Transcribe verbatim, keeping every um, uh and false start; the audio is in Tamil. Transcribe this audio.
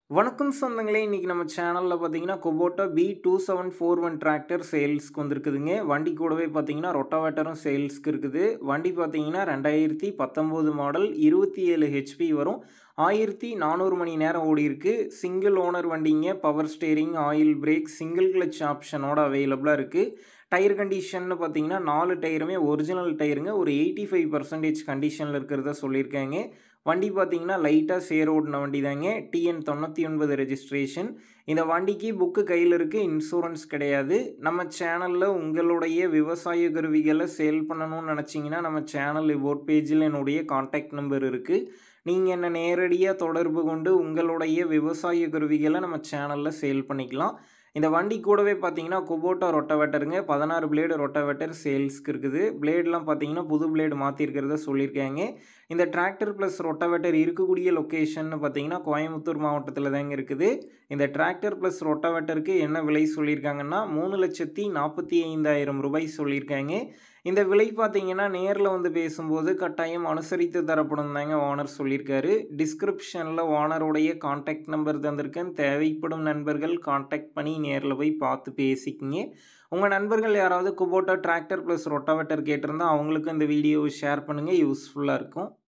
வணக்கம் சொந்தங்களே, இன்னைக்கு நம்ம சேனல்ல பார்த்தீங்கன்னா Kubota B two seven four one tractor சேல்ஸ்க்கு வந்திருக்குதுங்க. வண்டி கூடவே பார்த்தீங்கன்னா ரொட்டாவேட்டரும் சேல்ஸ்க்கு இருக்குது. வண்டி பார்த்தீங்கன்னா ரெண்டாயிரத்தி பத்தொன்பது மாடல் இருபத்தி ஏழு ஹெச்பி வரும். ஆயிரத்தி நானூறு மணி நேரம் ஓடி இருக்கு. சிங்கிள் ஓனர் வண்டிங்க. Power steering, oil brake, single clutch ஆப்ஷனோட அவைலபிளாக இருக்குது. டயர் கண்டிஷன்னு பார்த்தீங்கன்னா நாலு டயருமே ஒரிஜினல் டயருங்க. ஒரு எயிட்டி ஃபைவ் பர்சன்டேஜ் கண்டிஷனில் இருக்கிறதா சொல்லியிருக்காங்க. வண்டி பார்த்தீங்கன்னா லைட்டாக சேர் ஓடின வண்டி தாங்க. டிஎன் தொண்ணூற்றி ஒன்பது ரெஜிஸ்ட்ரேஷன். இந்த வண்டிக்கு புக்கு கையில் இருக்குது, இன்சூரன்ஸ் கிடையாது. நம்ம சேனலில் உங்களுடைய விவசாய கருவிகளை சேல் பண்ணணும்னு நினச்சிங்கன்னா நம்ம சேனல் இவோட் பேஜில் என்னுடைய கான்டாக்ட் நம்பர் இருக்குது. நீங்கள் என்னை நேரடியாக தொடர்பு கொண்டு உங்களுடைய விவசாய கருவிகளை நம்ம சேனலில் சேல் பண்ணிக்கலாம். இந்த வண்டி கூடவே பார்த்தீங்கன்னா குபோட்டா ரொட்டாவேட்டருங்க. பதினாறு பிளேடு ரொட்டாவேட்டர் சேல்ஸ்க்கு இருக்குது. பிளேடெலாம் பார்த்தீங்கன்னா புது பிளேடு மாற்றிருக்கிறத சொல்லியிருக்காங்க. இந்த டிராக்டர் ப்ளஸ் ரொட்டாவேட்டர் இருக்கக்கூடிய லொக்கேஷன் பார்த்தீங்கன்னா கோயம்புத்தூர் மாவட்டத்தில் தாங்க இருக்குது. இந்த டிராக்டர் ப்ளஸ் ரொட்டாவேட்டருக்கு என்ன விலை சொல்லியிருக்காங்கன்னா மூணு லட்சத்தி நாற்பத்தி ஐந்தாயிரம் ரூபாய் சொல்லியிருக்காங்க. இந்த விலை பார்த்தீங்கன்னா நேரில் வந்து பேசும்போது கட்டாயம் அனுசரித்து தரப்படும் தாங்க ஓனர் சொல்லியிருக்காரு. டிஸ்கிரிப்ஷனில் ஓனருடைய கான்டாக்ட் நம்பர் தந்திருக்கேன். தேவைப்படும் நண்பர்கள் கான்டாக்ட் பண்ணி நேரில் போய் பார்த்து பேசிக்கிங்க. உங்கள் நண்பர்கள் யாராவது குபோட்டா டிராக்டர் ப்ளஸ் ரொட்டாவேட்டர் கேட்டிருந்தால் அவங்களுக்கும் இந்த வீடியோவை ஷேர் பண்ணுங்கள், யூஸ்ஃபுல்லாக இருக்கும்.